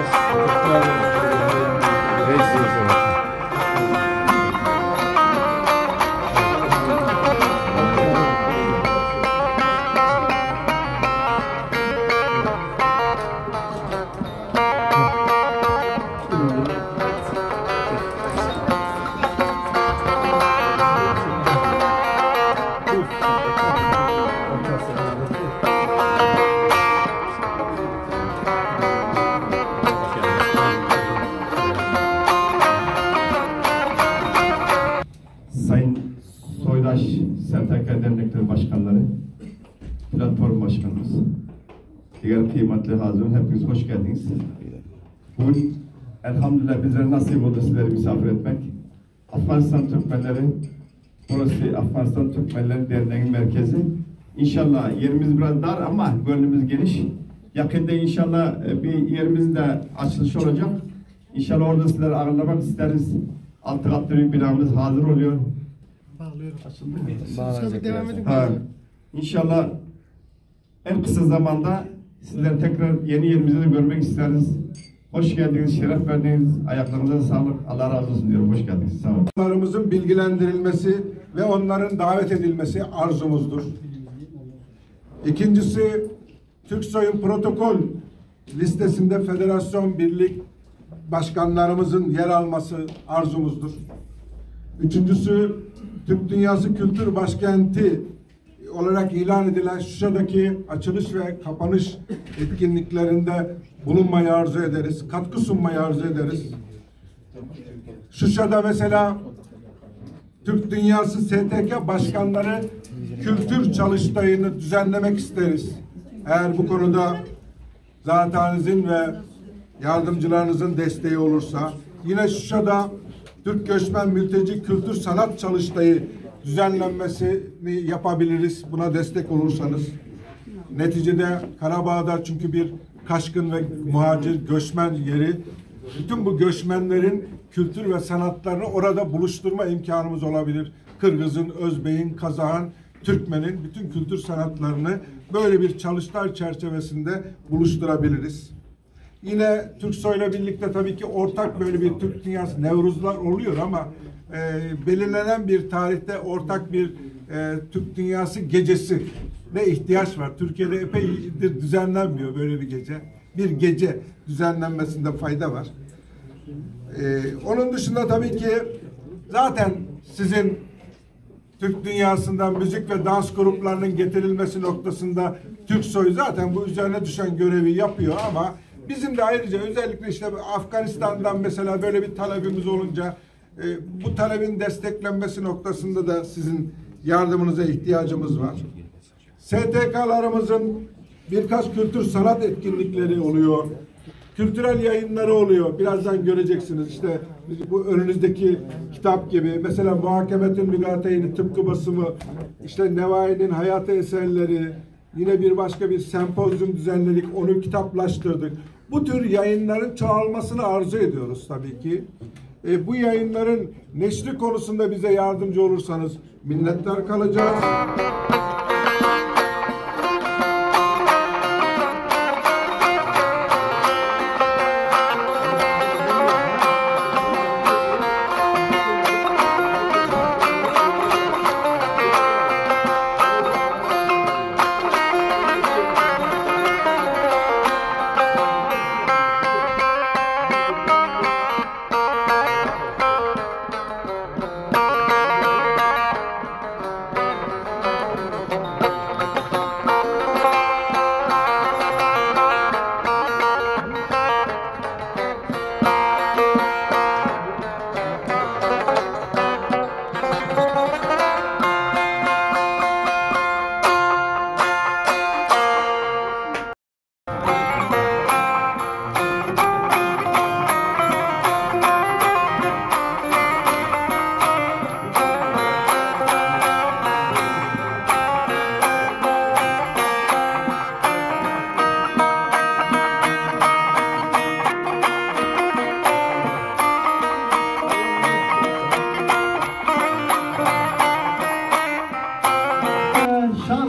Sayın Soydaş STK Dernekleri Başkanları, Platform Başkanımız, diğer kıymetli hazırın, hepiniz hoş geldiniz. Bugün elhamdülillah bizlere nasip oldu sizleri misafir etmek. Afganistan Türkmenleri, burası Afganistan Türkmenleri Derneği'nin merkezi. İnşallah yerimiz biraz dar ama gönlümüz geniş. Yakında inşallah bir yerimizin de açılışı olacak. İnşallah orada sizleri ağırlamak isteriz. Altı katlı bir binamız hazır oluyor. Bağlıyorum. Açıldı mı? Bağlayacak. Devam edin. İnşallah en kısa zamanda sizleri tekrar yeni yerimizde de görmek isteriz. Hoş geldiniz, şeref verdiniz. Ayaklarınıza sağlık. Allah razı olsun diyorum. Hoş geldiniz. Sağ olun. Onlarımızın bilgilendirilmesi ve onların davet edilmesi arzumuzdur. İkincisi, Türksoy'un protokol listesinde federasyon birlik başkanlarımızın yer alması arzumuzdur. Üçüncüsü, Türk Dünyası Kültür Başkenti olarak ilan edilen Şuşa'daki açılış ve kapanış etkinliklerinde bulunmayı arzu ederiz. Katkı sunmayı arzu ederiz. Şuşa'da mesela Türk Dünyası STK başkanları kültür çalıştayını düzenlemek isteriz. Eğer bu konuda zatenizin ve yardımcılarınızın desteği olursa, yine Şuşa'da Türk Göçmen Mülteci Kültür Sanat Çalıştayı düzenlenmesini yapabiliriz. Buna destek olursanız. Neticede Karabağ'da çünkü bir kaçkın ve muhacir göçmen yeri. Bütün bu göçmenlerin kültür ve sanatlarını orada buluşturma imkanımız olabilir. Kırgız'ın, Özbek'in, Kazak'ın, Türkmen'in bütün kültür sanatlarını böyle bir çalıştay çerçevesinde buluşturabiliriz. Yine Türksoy'la birlikte tabii ki ortak böyle bir Türk Dünyası Nevruzlar oluyor ama belirlenen bir tarihte ortak bir Türk Dünyası gecesi ne ihtiyaç var. Türkiye'de epeydir düzenlenmiyor böyle bir gece. Bir gece düzenlenmesinde fayda var. Onun dışında tabii ki zaten sizin Türk dünyasından müzik ve dans gruplarının getirilmesi noktasında Türksoy zaten bu üzerine düşen görevi yapıyor ama bizim de ayrıca özellikle işte Afganistan'dan mesela böyle bir talebimiz olunca bu talebin desteklenmesi noktasında da sizin yardımınıza ihtiyacımız var. STK'larımızın birkaç kültür sanat etkinlikleri oluyor. Kültürel yayınları oluyor. Birazdan göreceksiniz. İşte bu önünüzdeki kitap gibi. Mesela Muhakemetün Mügateyni tıpkı basımı, işte Nevai'nin hayatı eserleri, yine bir başka bir sempozyum düzenledik. Onu kitaplaştırdık. Bu tür yayınların çoğalmasını arzu ediyoruz tabii ki. Bu yayınların neşri konusunda bize yardımcı olursanız minnettar kalacağız.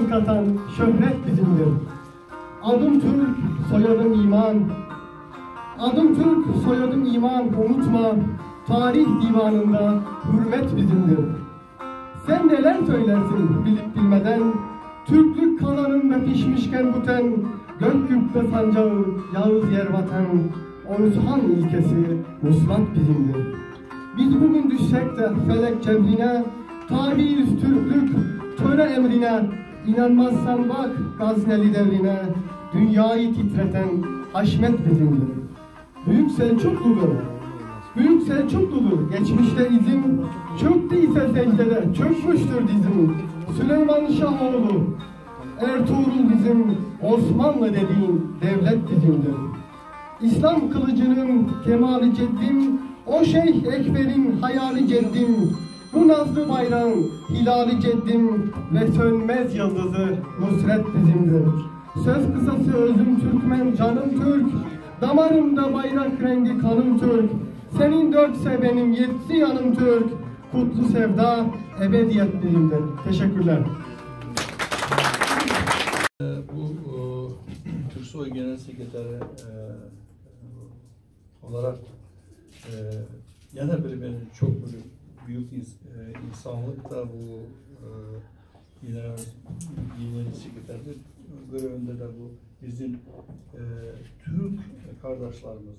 Şöhret bizimdir. Adım Türk, soyadım iman. Adım Türk, soyadım iman, unutma. Tarih divanında hürmet bizimdir. Sen neler söylersin bilip bilmeden, Türklük kanarında pişmişken bu ten, gök kubbe sancağı, Yağız yer vatan, Oğuzhan ilkesi, muslat bizimdir. Biz bugün düşsek de felek cebrine, tabiiz Türklük, töre emrine, İnanmazsan bak Gazneli devrine, dünyayı titreten Haşmet bizimdir. Büyük Selçukludur, Büyük Selçukludur, geçmişte izim, çöktüyse secdede, çökmüştür dizim. Süleyman Şahoğlu, Ertuğrul bizim, Osmanlı dediğin devlet bizimdir. İslam kılıcının kemali ceddim, o Şeyh Ekber'in hayali ceddim. Bu nazlı bayrağın hilali ceddim ve sönmez yıldızı nusret bizimdir. Söz kısası özüm Türkmen, canım Türk, damarımda bayrak rengi kanım Türk. Senin dörtse benim yetse yanım Türk, kutlu sevda ebediyet bizimdir. Teşekkürler. Bu TÜRKSOY Genel Sekreteri olarak yana bir benim çok büyük insanlık da bu genel sekreterlik görevinde de bu bizim Türk kardeşlerimize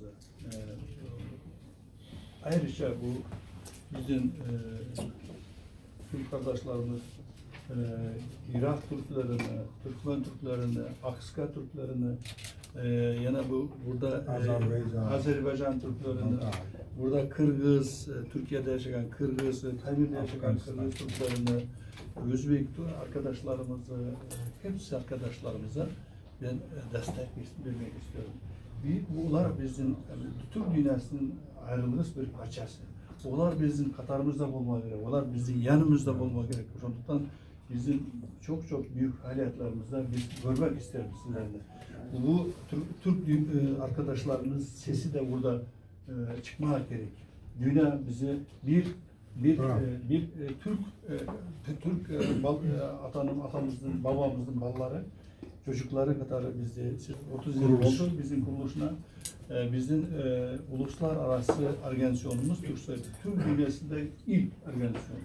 ayrıca bu bizim Türk kardeşlerimiz Irak Türklerini, Türkmen Türklerini, Akska Türklerini, yana burada Azerbaycan Türklerini, burada Kırgız, Türkiye'de yaşayan Kırgız, Tamir'de yaşayan Kırgız Türklerini, Özbek arkadaşlarımızı, hepsi arkadaşlarımıza ben destek vermek istiyorum. Bunlar bizim Türk dünyasının ayrılmaz bir parçası. Onlar bizim Katar'ımızda olmak gerek, onlar bizim yanımızda olmak gerek. Ondan bizim çok büyük hayatlarımızda biz görmek isteriz sizlerle. Bu Türk arkadaşlarımız sesi de burada çıkmak gerek. Dünya bize bir Türk atamızın, babamızın balları, çocukları Katar'ı bizde 30 yıl oldu bizim kuruluşuna. Bizim uluslararası organizasyonumuz TÜRKSOY. Türk dünyasında ilk organizasyon.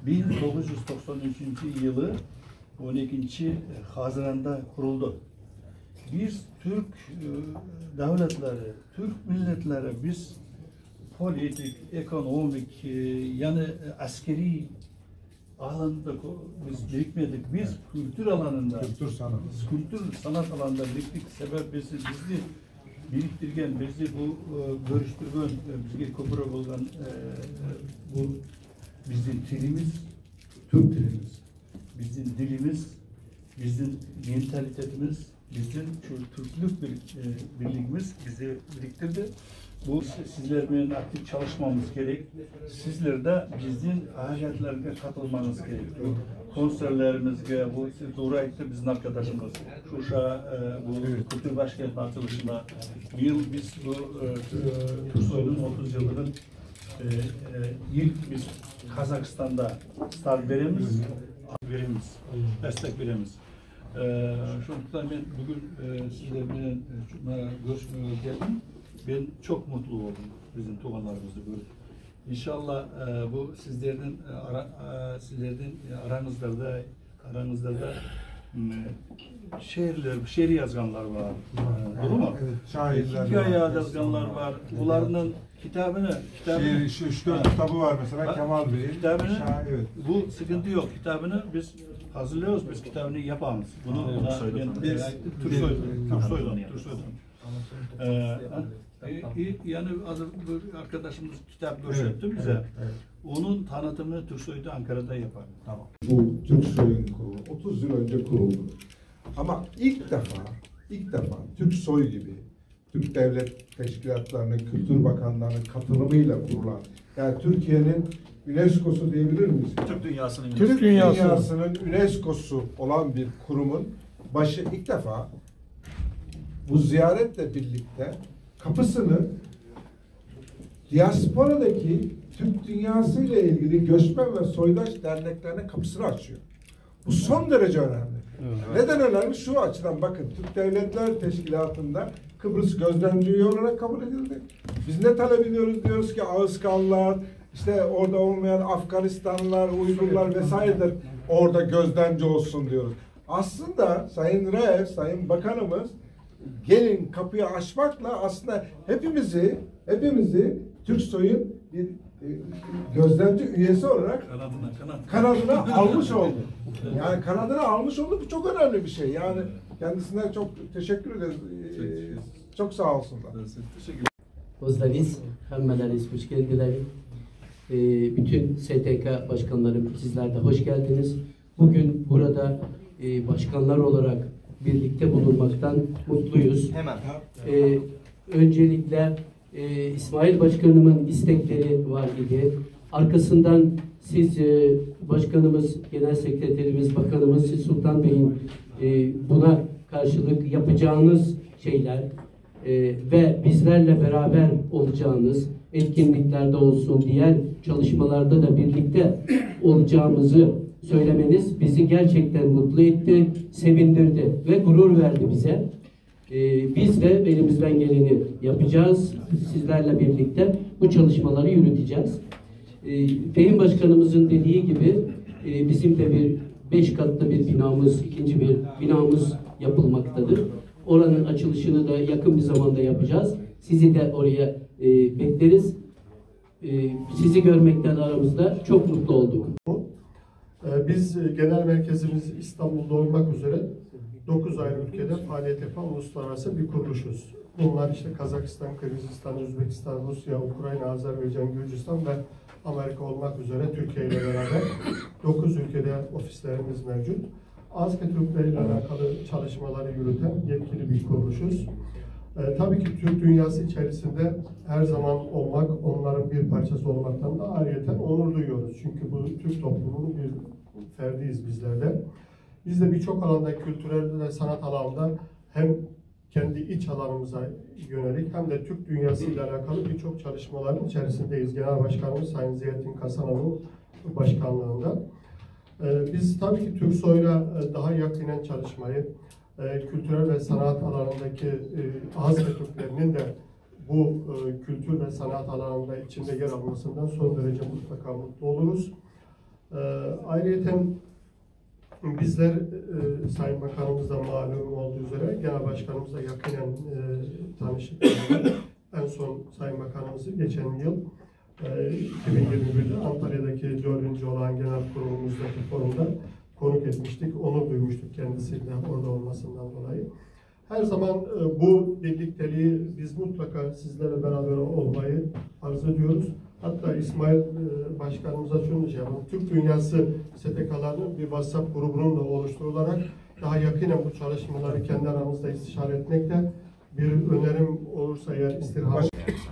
1993 yılı 12. Haziran'da kuruldu. Biz Türk devletleri, Türk milletleri biz politik, ekonomik yani askeri alanda biz birikmedik. Biz kültür alanında, kültür sanat alanında biriktik. Sebep bizi biriktirgen, bizi bu görüştürgen, bizge köprü olan bu bizim dilimiz, Türk dilimiz, bizim dilimiz, bizim mentalitetimiz, bizim Türklük birliğimiz bizi biriktirdi. Bu sizlerle aktif çalışmamız gerek. Sizler de bizim hayatlarına katılmanız gerek. Konserlerimizde, bu Duray'da bizim arkadaşımız, Şuşa, bu Kültür Başkenti açılışında bir yıl biz bu TÜRKSOY'un 30 yılının ilk biz Kazakistan'da start veremiz, destek veremiz. Şu anda ben bugün sizlerle görüşmeye geldim. Ben çok mutlu oldum bizim tuğanlarımızı görüp. İnşallah bu sizlerden aranızda da şiir yazganlar var. Doğru mu? Evet, şairler hikaye var. yazganlar var. Bunların kitabını 3-4 kitabı var mesela Kemal Bey'in. Kitabını, evet. bu sıkıntı yok. Kitabını biz hazırlıyoruz. Biz kitabını yapamız. Bunu TÜRKSOY'dan. Yani arkadaşımız kitap gösterdi bize. Evet. Onun tanıtımını TÜRKSOY'da Ankara'da yapar. Tamam. Bu TÜRKSOY'un kurulu 30 yıl önce kuruldu. Ama ilk defa TÜRKSOY gibi Türk devlet teşkilatlarının, kültür bakanlarının katılımıyla kurulan, yani Türkiye'nin UNESCO'su diyebilir miyiz? Türk dünyasının UNESCO'su olan bir kurumun başı ilk defa bu ziyaretle birlikte kapısını diasporadaki Türk dünyası ile ilgili göçmen ve soydaş derneklerine kapısını açıyor. Bu son derece önemli. Neden önemli? Şu açıdan bakın, Türk Devletler Teşkilatı'nda Kıbrıs gözlemci üye olarak kabul edildi. Biz ne talep ediyoruz? Diyoruz ki Ağızkanlılar, işte orada olmayan Afganistanlılar, Uygurlar vesairedir orada gözlemci olsun diyoruz. Aslında Sayın Reis, Sayın Bakanımız gelin kapıyı açmakla aslında hepimizi Türksoy'un bir gözlemci üyesi olarak kanadına almış oldu. Yani kanadına almış oldu. Bu çok önemli bir şey. Yani kendisine çok teşekkür ederiz. Çok sağ olsunlar. Hozdaniz, hammeleriz, hoş geldiniz. Bütün STK başkanlarım, sizler de hoş geldiniz. Bugün burada başkanlar olarak birlikte bulunmaktan mutluyuz. Hemen. Öncelikle İsmail Başkanımın istekleri var idi. Arkasından siz Başkanımız, Genel Sekreterimiz, Bakanımız Sultan Bey'in buna karşılık yapacağınız şeyler ve bizlerle beraber olacağınız etkinliklerde olsun, diğer çalışmalarda da birlikte olacağımızı söylemeniz bizi gerçekten mutlu etti, sevindirdi ve gurur verdi bize. Biz de elimizden geleni yapacağız. Sizlerle birlikte bu çalışmaları yürüteceğiz. Fehim Başkanımızın dediği gibi bizim de bir 5 katlı bir binamız, ikinci bir binamız yapılmaktadır. Oranın açılışını da yakın bir zamanda yapacağız. Sizi de oraya bekleriz. Sizi görmekten aramızda çok mutlu olduk. Biz genel merkezimiz İstanbul'da olmak üzere 9 ayrı ülkede faaliyet yapan uluslararası bir kuruluşuz. Bunlar işte Kazakistan, Kırgızistan, Özbekistan, Rusya, Ukrayna, Azerbaycan, Gürcistan ve Amerika olmak üzere Türkiye ile beraber 9 ülkede ofislerimiz mevcut. Azke Türkleri ile alakalı çalışmaları yürüten yetkili bir kuruluşuz. Tabii ki Türk dünyası içerisinde her zaman olmak, onların bir parçası olmaktan da ayrıyeten onur duyuyoruz. Çünkü bu Türk toplumunun bir ferdiyiz bizler de. Biz de birçok alanda, kültürel ve sanat alanında hem kendi iç alanımıza yönelik hem de Türk dünyası ile alakalı birçok çalışmaların içerisindeyiz. Genel Başkanımız Sayın Ziyaettin Kasanov'un başkanlığında. Biz tabii ki Türksoy'la daha yakinen çalışmayı, kültürel ve sanat alanındaki Azke Türklerinin de bu kültür ve sanat alanında içinde yer almasından son derece mutlaka mutlu oluruz. Ayrıca bizler Sayın Bakanımızla malum olduğu üzere Genel Başkanımızla yakinen tanıştık. En son Sayın Bakanımızı geçen yıl 2021'de Antalya'daki 4. olan genel kurulumuzdaki forumda konuk etmiştik. Onur duymuştuk kendisiyle orada olmasından dolayı. Her zaman bu birlikteliği biz mutlaka sizlerle beraber olmayı arzu ediyoruz. Hatta İsmail Başkanımıza şunu diyeceğim. Türk Dünyası STK'larının bir WhatsApp grubunun da oluşturularak daha yakinen bu çalışmaları kendi aramızda istişare etmekte. Bir önerim olursa eğer istirham.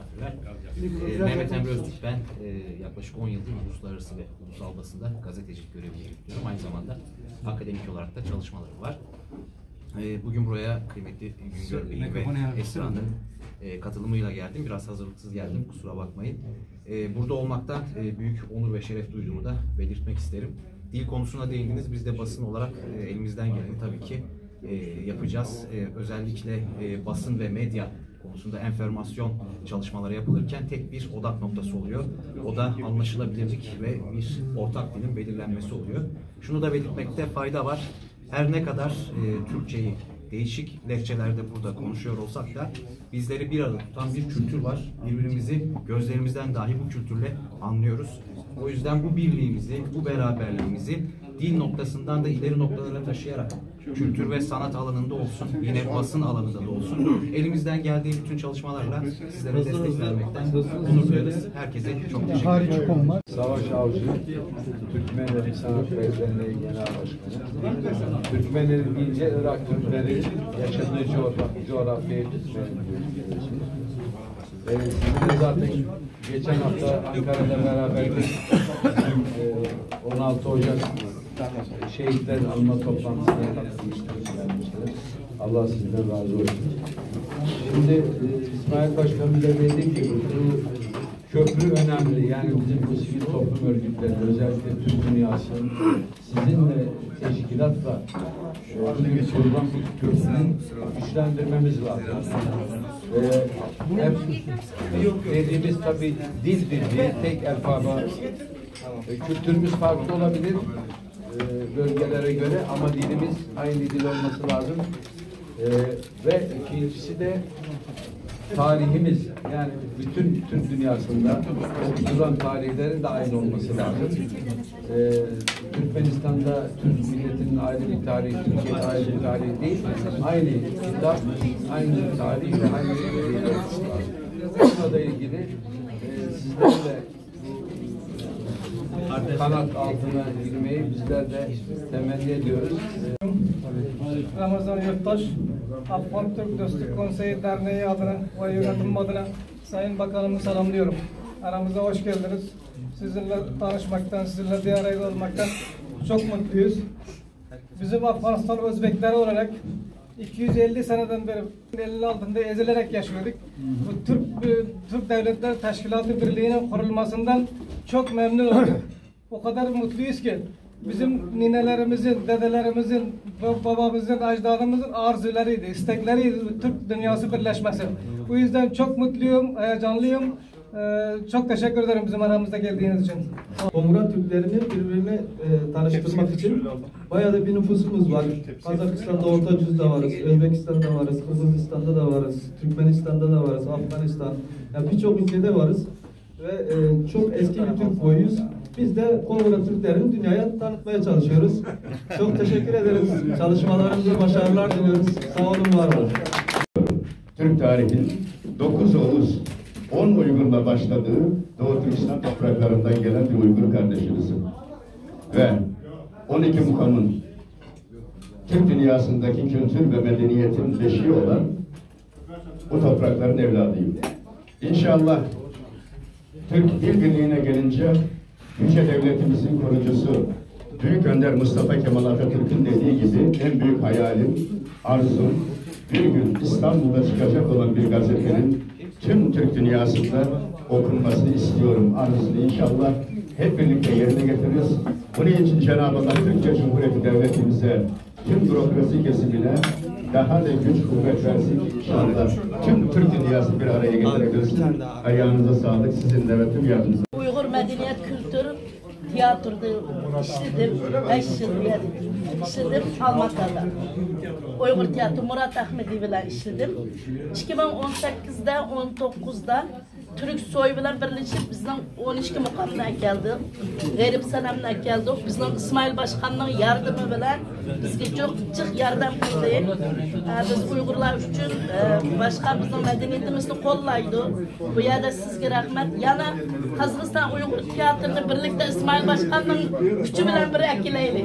Mehmet Emre Öztürk ben. Yaklaşık 10 yıldır uluslararası ve ulusal basında gazetecilik görevini yürütüyorum. Aynı zamanda akademik olarak da çalışmalarım var. Bugün buraya kıymetli Güngör Bey'in ve Esra'nın katılımıyla geldim. Biraz hazırlıksız geldim, kusura bakmayın. Burada olmaktan büyük onur ve şeref duyduğumu da belirtmek isterim. Dil konusuna değindiniz. Biz de basın olarak elimizden geleni tabii ki yapacağız. Özellikle basın ve medya konusunda enformasyon çalışmaları yapılırken tek bir odak noktası oluyor. O da anlaşılabilirlik ve bir ortak dilin belirlenmesi oluyor. Şunu da belirtmekte fayda var. Her ne kadar Türkçeyi değişik lehçelerde burada konuşuyor olsak da bizleri bir arada tutan bir kültür var. Birbirimizi gözlerimizden dahi bu kültürle anlıyoruz. O yüzden bu birliğimizi, bu beraberliğimizi dil noktasından da ileri noktalara taşıyarak kültür ve sanat alanında olsun, yine basın alanında da olsun, elimizden geldiği bütün çalışmalarla sizlere destek vermekten onur duyarız. Herkese çok teşekkür ederim. Savaş Avcı, Türkmenleri Sanat Derneği Genel Başkanı. Türkmenleri deyince Irak Türkleri yaşadığı coğrafyayı sizinle zaten geçen hafta Ankara'da beraberdik. 16 Ocak şehitler alma toplantısına katılmışlar. Allah sizden razı olsun. Şimdi İsmail Başkanım da dediğim gibi bu köprü önemli. Yani bizim bu sivil toplum örgütleri, özellikle Türk dünyası sizinle teşkilatla kurulan bu köprünün güçlendirmemiz lazım. Hep dediğimiz tabii dil birliği, tek alfabe. Kültürümüz farklı olabilir bölgelere göre ama dilimiz aynı dil olması lazım. Ve ikincisi de tarihimiz, yani bütün Türk dünyasında okutulan tarihlerin de aynı olması lazım. Türkmenistan'da Türk milletinin ayrı bir tarihi, Türkiye'de ayrı bir tarihi değil, aynı kitap, aynı tarih ve aynı bir olması lazım. Bununla ilgili sizlerle kanat altına girmeyi bizler de temenni ediyoruz. Ramazan Yurttaş, Afgan Türk Dostluk Konseyi Derneği adına ve yönetim adına Sayın Bakanımı selamlıyorum. Aramıza hoş geldiniz. Sizinle tanışmaktan, sizinle bir araya olmaktan çok mutluyuz. Bizim Afganistan Özbekleri olarak 250 seneden beri elinin altında ezilerek yaşıyorduk. Bu Türk Devletler Teşkilatı Birliği'nin kurulmasından çok memnun olduk. O kadar mutluyuz ki bizim ninelerimizin, dedelerimizin, babamızın, ecdadımızın arzularıydı, istekleriydi Türk dünyası birleşmesi. Bu yüzden çok mutluyum, heyecanlıyım. Çok teşekkür ederim bizim aramızda geldiğiniz için. Kongra Türklerini birbirine tanıştırmak için bayağı da bir nüfusumuz var. Kazakistan'da Orta Cüz'de varız, Özbekistan'da varız, Kırgızistan'da da varız, Türkmenistan'da da varız, Afganistan. Yani birçok ülkede varız ve çok eski bir Türk boyuyuz. Biz de Kongra Türklerini dünyaya tanıtmaya çalışıyoruz. Çok teşekkür ederiz. Çalışmalarımızda başarılar diliyoruz. Sağ olun, var olun. Türk tarihinin 9 Oğuz 10 Uygur'la başladığı Doğu Türkistan topraklarından gelen bir Uygur kardeşimizim. Ve 12 mukamın Türk dünyasındaki kültür ve medeniyetin beşiği olan bu toprakların evladıyım. İnşallah Türk Dil Birliği'ne gelince Yüce Devletimizin kurucusu Büyük Önder Mustafa Kemal Atatürk'ün dediği gibi en büyük hayalim, arzum bir gün İstanbul'da çıkacak olan bir gazetenin tüm Türk dünyasında okunmasını istiyorum. Arzusunu inşallah hep birlikte yerine getiririz. Bunun için Cenab-ı Allah Türkiye Cumhuriyeti Devletimize, tüm bürokrasi kesimine daha da güç kuvvet versin inşallah. Tüm Türk dünyasını bir araya getirebiliriz. Ayağınıza sağlık, sizin de ve tüm yardımcınız. Uygur medeniyet kültürü tiyatroda işledim, 5 yıl işledim Almatı'da. Uygur tiyatro Murat Ahmedi bilen işledim. 2018'de, 19'da Türk soy bilen birleşip bizden 12 mukamına geldi. Garip senemine geldi. Bizden İsmail Başkan'ın yardımı bilen bizge çok yardım kıldı. Biz Uygurlar için başkan bizim medeniyetimizni kollaydı. Bu yerde sizge rahmet. Yana Kazakistan Uygur tiyatrını birlikte İsmail Başkan'ın gücü bilen bir ekileyli.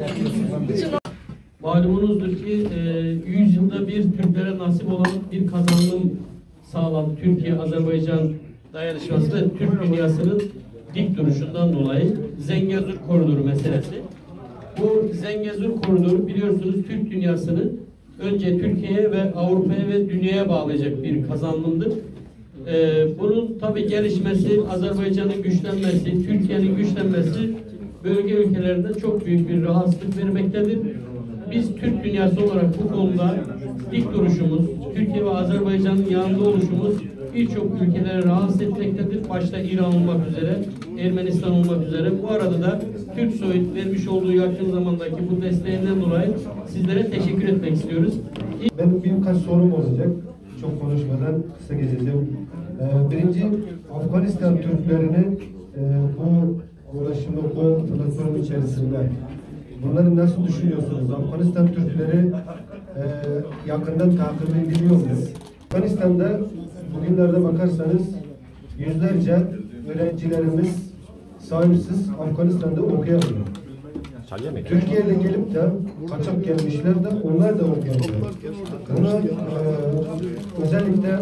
Malumunuzdur ki 100 yılda bir Türklere nasip olan bir kazanım sağladı. Türkiye-Azerbaycan dayanışması ve Türk dünyasının dik duruşundan dolayı Zengezur Koridoru meselesi. Bu Zengezur Koridoru biliyorsunuz Türk dünyasını önce Türkiye'ye ve Avrupa'ya ve dünyaya bağlayacak bir kazanımdır. Bunun tabi gelişmesi, Azerbaycan'ın güçlenmesi, Türkiye'nin güçlenmesi bölge ülkelerinde çok büyük bir rahatsızlık vermektedir. Biz Türk dünyası olarak bu konuda dik duruşumuz, Türkiye ve Azerbaycan'ın yanında oluşumuz birçok ülkeleri rahatsız etmektedir. Başta İran olmak üzere, Ermenistan olmak üzere. Bu arada da Türksoy'un vermiş olduğu yakın zamandaki bu desteğinden dolayı sizlere teşekkür etmek istiyoruz. Benim birkaç sorum olacak. Çok konuşmadan kısa geçeceğim. Birinci, Afganistan Türklerini bu uğraşımda, bu platform içerisinde bunları nasıl düşünüyorsunuz? Afganistan Türkleri yakından takip ediliyor mu? Afganistan'da bugünlerde bakarsanız yüzlerce öğrencilerimiz sahipsiz Afganistan'da okuyamıyor. Türkiye'de gelip de kaçak gelmişler de onlar da okuyamıyor. Buna özellikle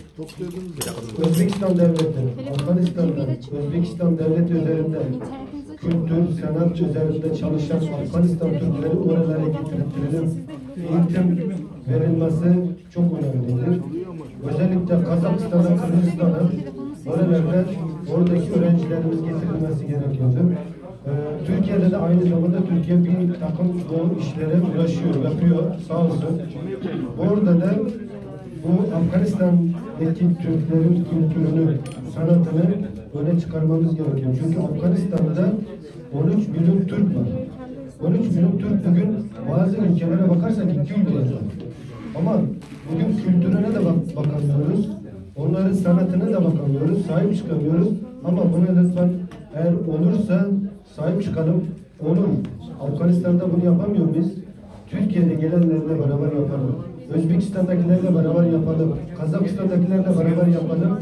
Özbekistan devleti, Afganistan'da Özbekistan devleti üzerinde kültür, sanat üzerinde çalışan Afganistan Türkleri oralara getirilip eğitim verilmesi çok önemlidir. Özellikle Kazakistan'a, Kırgızistan'a oralarda oradaki öğrencilerimiz getirilmesi gerekiyordu. Türkiye'de de aynı zamanda Türkiye bir takım bu işlere uğraşıyor, yapıyor sağ olsun. Orada da bu Afganistan'daki Türklerin kültürünü, sanatını öne çıkarmamız gerekiyor. Çünkü Afganistan'da 13 milyon Türk var. 13 milyon Türk bugün bazı ülkelere bakarsak 2 ülke var. Ama bugün kültürüne de bakamıyoruz. Onların sanatına da bakamıyoruz, sahip çıkamıyoruz. Ama buna lütfen eğer olursa sahip çıkalım, olur. Afganistan'da bunu yapamıyor biz. Türkiye'de gelenlerle beraber yapalım. Özbekistan'dakilerle beraber yapalım. Kazakistan'dakilerle beraber yapalım.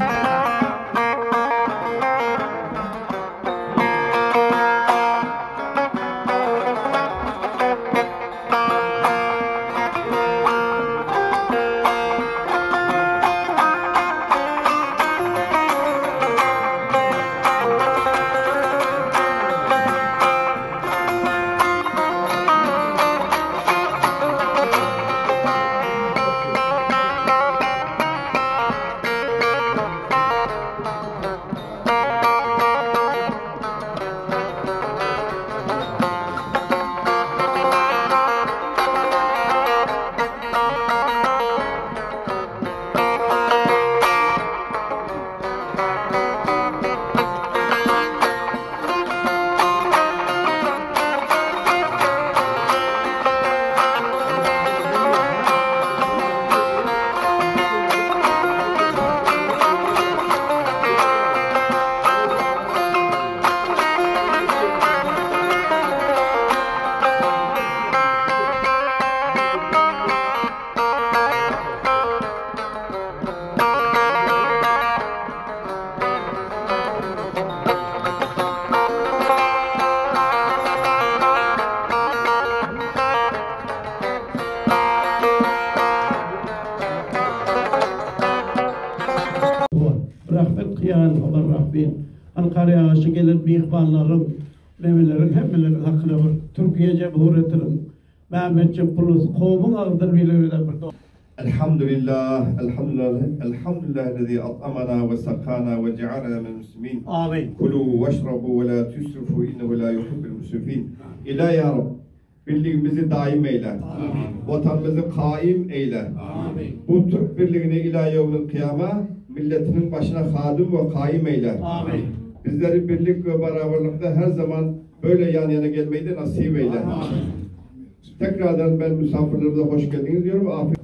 Rahmet kıyan Allah Rabbin. Ankara'ya aşı gelir bir ihbarların, nevelerin, hemmelerin hakkına var. Türkiye Cumhuriyeti'nin Mehmetçik Bulus, kovun ağırdır biliyorlar burada. Elhamdülillah, elhamdülillah lezi at'amana ve sakana ve cealena min muslimin. Amin. Kulu veşrabu ve la tusrifu innehu la yuhibbul musrifin. İlahi ya Rab, birliğimizi daim eyle. Amin. Vatanımızı kaim eyle. Amin. Bu Türk birliğini ila yevmil kıyama milletinin başına hadim ve kaim eyle. Amin. Bizleri birlik ve beraberlikte her zaman böyle yan yana gelmeyi de nasip eyle. Amin. Tekrardan ben misafirlerimize hoş geldiniz diyorum. Afiyet.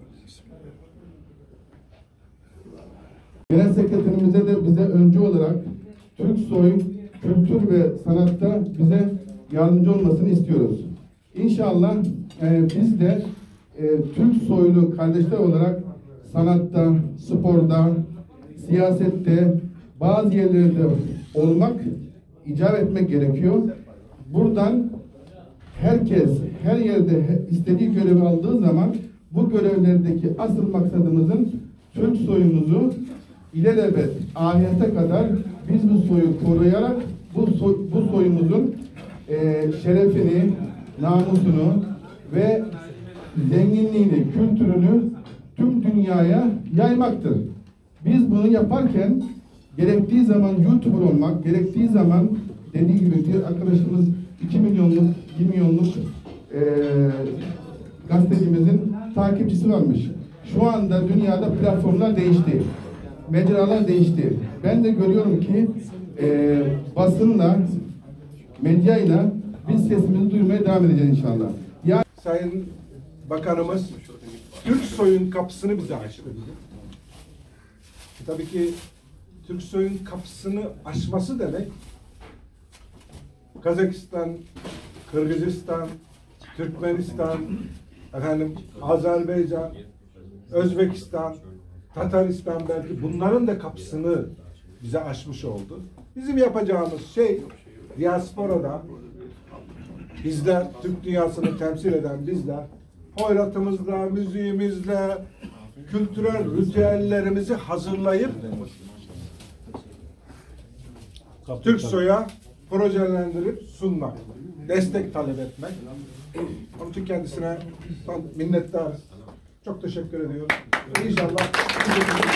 Genel sekreterimize de bize öncü olarak Türk soy, kültür ve sanatta bize yardımcı olmasını istiyoruz. İnşallah biz de Türk soylu kardeşler olarak sanatta, sporda, siyasette, bazı yerlerde olmak, icap etmek gerekiyor. Buradan herkes her yerde istediği görevi aldığı zaman bu görevlerdeki asıl maksadımızın Türk soyumuzu ilelebet ahirete kadar biz bu soyu koruyarak bu soyumuzun şerefini, namusunu ve zenginliğini, kültürünü tüm dünyaya yaymaktır. Biz bunu yaparken gerektiği zaman YouTuber olmak, gerektiği zaman dediği gibi bir arkadaşımız 2 milyonluk, 1 milyonluk gazetecimizin takipçisi varmış. Şu anda dünyada platformlar değişti. Mecralar değişti. Ben de görüyorum ki basınla, medyayla biz sesimizi duymaya devam edeceğiz inşallah. Yani Sayın Bakanımız Türk soyun kapısını bize açtı. Tabii ki Türk soyun kapısını açması demek Kazakistan, Kırgızistan, Türkmenistan, Azerbaycan, Özbekistan, Tataristan belki bunların da kapısını bize açmış oldu. Bizim yapacağımız şey diasporada bizler, Türk dünyasını temsil eden bizler hoyratımızla, müziğimizle, kültürel ritüellerimizi hazırlayıp Türk soya projelendirip sunmak, destek talep etmek. Onun için kendisine minnettarız. Çok teşekkür ediyorum. İnşallah